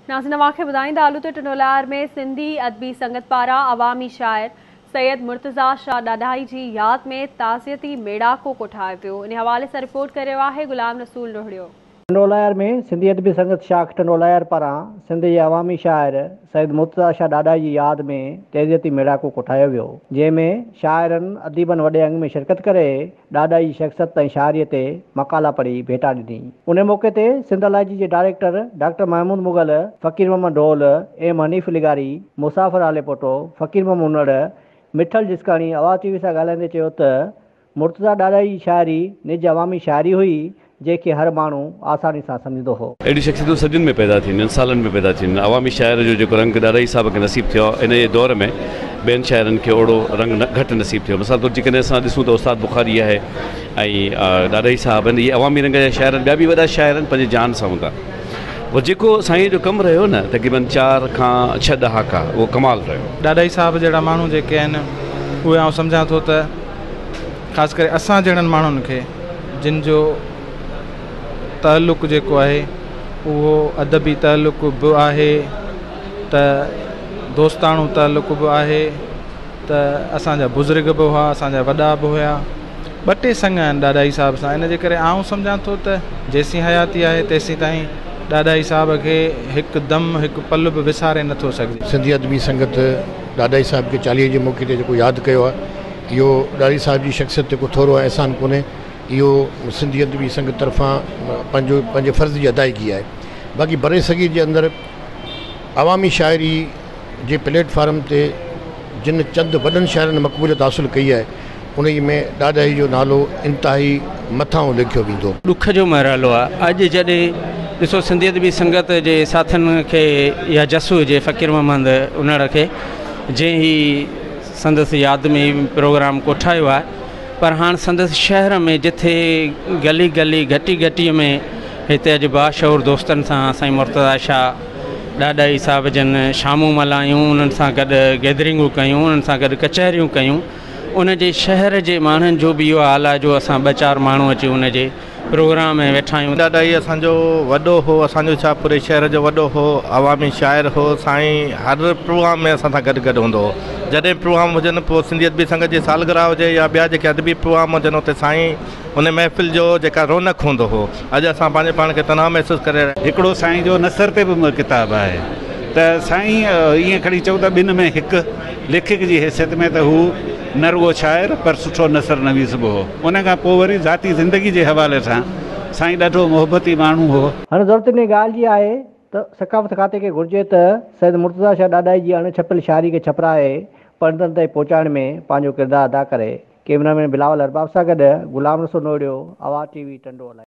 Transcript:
नाज़रीन वाक़िअ ॿुधाईंदा आलू ते टंडोलायर में सिंधी अदबी संगत पारां अवामी शाइर सैयद मुर्तज़ा शाह ॾाढाई जी यादि में ताज़ियती मेड़ाको कोठायो वियो। इन हवाले सां रिपोर्ट करे रहियो आहे गुलाम रसूल रोहड़ियो। टंडोलायर में सिंधी अदबी संगत शाख टंडोलायर पारां सिंध जे अवामी शाइर सैयद मुर्तज़ा शाह ॾाढाई जी यादि में ताज़ियती मेड़ाको कोठायो वियो, जंहिंमें शाइरनि अदीबनि वॾे अंग में शिरकत करे ॾाढाई जी शख़्सियत ऐं शाइरीअ ते मक़ाला पढ़ी भेटा ॾिनी। उन मौक़े ते सिंध LIG जे डायरेक्टर डॉक्टर महमूद मुग़ल, फ़कीर मोहम्मद ढोल, एम हनीफ़ लिगारी, मुसाफ़िर आलेपोटो, फ़कीर मोहम्मद उनड़, मिठल जिस्काणी आवाज़ TV सां ॻाल्हाईंदे चयो त मुर्तज़ा ॾाढाई जी शाइरी निज अवामी शाइरी हुई जेके हर माण्हू आसानी सां सम्झंदो हो। अहिड़ी शख़्सियतूं सदियुनि में पैदा थींदियूं आहिनि, सालनि में पैदा थींदियूं आहिनि। अवामी शाइर जो जेको रंग ॾाढाई साहब खे नसीबु थियो इन जे दौर में ॿियनि शाइरनि खे ओड़ो रंग घटि नसीबु थियो। मिसाल तौर जेकॾहिं असां ॾिसूं त उस्ताद बुखारी आहे ऐं ॾाढाई साहब आहिनि, इहे अवामी रंग जा शाइर आहिनि। ॿिया बि वॾा शाइर आहिनि पंहिंजे जान सां हूंदा। उहो जेको साईं जो कमु रहियो न तक़रीबन 4 खां 6 ॾहाका उहो कमाल रहियो। ॾाढाई साहब जहिड़ा माण्हू जेके आहिनि उहे आउं सम्झां थो त ख़ासि करे असां जहिड़नि माण्हुनि खे जिन जो ताल्लुक़ जेको आहे उहो अदबी ताल्लुक़ बि आहे त दोस्ताणो ताल्लुक़ बि आहे त असांजा बुज़ुर्ग बि हुआ, असांजा वॾा बि हुआ। 2 टे संग आहिनि ॾाढाई साहब सां। इन जे करे आउं सम्झां थो त जेसीं हयाती आहे तेसीं ताईं ॾाढाई साहब खे हिकदमि हिकु पल बि विसारे नथो सघिजे। सिंधी अदबी संगत ॾाढाई साहब खे 40 जे मौक़े ते जेको यादि कयो आहे, इहो ॾाढाई साहब जी शख़्सियत ते को थोरो अहसान कोन्हे। इहो सिंधी अदबी संगत तरफ़ां पंहिंजे फ़र्ज़ जी अदायगी आहे। बाक़ी बरे सग़ीर जे अंदरि अवामी शाइरी जे प्लेटफार्म ते जिन चंद वॾनि शाइरनि मक़बूलियत हासिलु कई आहे, उन में ॾाढाई जो नालो इंतिहाई मथां लिखियो वेंदो। ॾुख जो मरहलो आहे। अॼु जॾहिं ॾिसो सिंधी अदबी संगत जे साथियुनि खे या जसू हुजे फ़कीर मोहम्मद उनड़ खे जंहिं ही संदसि यादि में प्रोग्राम कोठायो आहे, पर हाणे संदसि शहर में जिथे गली गली घटी घटीअ में हिते अॼु बाशऊर दोस्तनि सां साईं मुर्तज़ा शाह ॾाढाई साहब जन शामूं मल्हायूं, उन्हनि सां गॾु गैदरिंगूं कयूं, उन्हनि सां गॾु कचहरियूं कयूं। उन जे शहर जे माण्हुनि जो बि इहो हाल आहे जो असां 2-4 माण्हू अची उन जे प्रोग्राम में वेठा आहियूं। ॾाढाई असांजो वॾो हो, असांजो छा पूरे शहर जो वॾो हो, अवामी शाइर हो। साईं हर प्रोग्राम में असां सां गॾु हूंदो हो। जॾहिं प्रोग्राम हुजनि, पोइ सिंधी अदबी संगत जी सालगिरह हुजे या ॿिया जेके अदबी प्रोग्राम हुजनि, उते साईं उन महफ़िल जो जेका रौनक हूंदो हो, अॼु असां पंहिंजे पाण खे तनाव महसूसु करे। हिकिड़ो साईं जो नसर ते बि किताबु आहे त साईं ईअं खणी चऊं त 2 में 1 लेखक जी हैसियत में त हू न रुगो शाइर पर सुठो नसर नवीस बि हो। उन खां पोइ वरी ज़ाती ज़िंदगी जे हवाले सां साईं ॾाढो मोहबती माण्हू हो। हाणे ज़रूरत इन ॻाल्हि जी आहे त सक़ाफ़त खाते खे घुरिजे त सैयद मुर्तज़ा शाह ॾाढाई जी अणछपियल शाइरी खे छपराए पंडितनि ताईं पहुचाइण में पंहिंजो किरदारु अदा करे। कैमरामैन बिलावल अरबाब सां गॾु गुलाम रसूल रोहड़ियो, आवाज़ TV टंडोलायर।